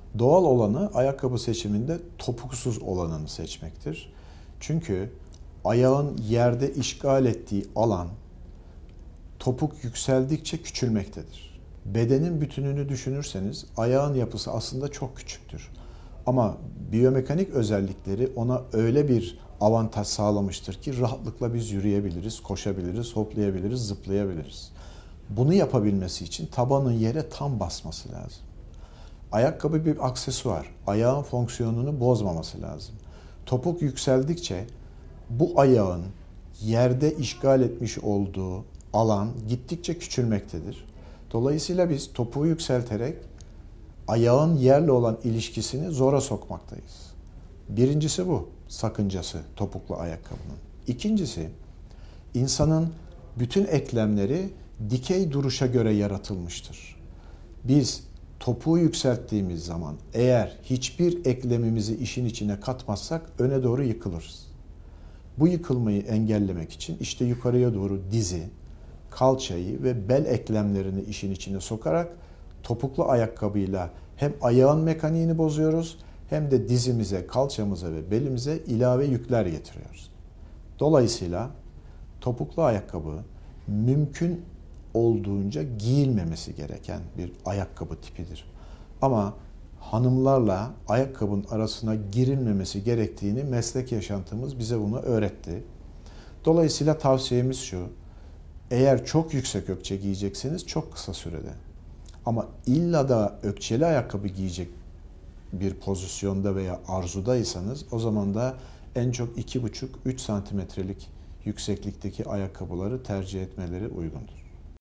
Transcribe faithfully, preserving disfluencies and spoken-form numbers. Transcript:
Doğal olanı ayakkabı seçiminde topuksuz olanını seçmektir. Çünkü ayağın yerde işgal ettiği alan topuk yükseldikçe küçülmektedir. Bedenin bütününü düşünürseniz ayağın yapısı aslında çok küçüktür. Ama biyomekanik özellikleri ona öyle bir avantaj sağlamıştır ki rahatlıkla biz yürüyebiliriz, koşabiliriz, hoplayabiliriz, zıplayabiliriz. Bunu yapabilmesi için tabanın yere tam basması lazım. Ayakkabı bir aksesuar. Ayağın fonksiyonunu bozmaması lazım. Topuk yükseldikçe bu ayağın yerde işgal etmiş olduğu alan gittikçe küçülmektedir. Dolayısıyla biz topuğu yükselterek ayağın yerle olan ilişkisini zora sokmaktayız. Birincisi bu, sakıncası topuklu ayakkabının. İkincisi, insanın bütün eklemleri dikey duruşa göre yaratılmıştır. Biz topuğu yükselttiğimiz zaman eğer hiçbir eklemimizi işin içine katmazsak öne doğru yıkılırız. Bu yıkılmayı engellemek için işte yukarıya doğru dizi, kalçayı ve bel eklemlerini işin içine sokarak topuklu ayakkabıyla hem ayağın mekaniğini bozuyoruz hem de dizimize, kalçamıza ve belimize ilave yükler getiriyoruz. Dolayısıyla topuklu ayakkabı mümkün olduğunca giyilmemesi gereken bir ayakkabı tipidir. Ama hanımlarla ayakkabının arasına girilmemesi gerektiğini meslek yaşantımız bize bunu öğretti. Dolayısıyla tavsiyemiz şu: eğer çok yüksek ökçe giyecekseniz çok kısa sürede. Ama illa da ökçeli ayakkabı giyecek bir pozisyonda veya arzudaysanız o zaman da en çok iki buçuk üç santimetrelik yükseklikteki ayakkabıları tercih etmeleri uygundur.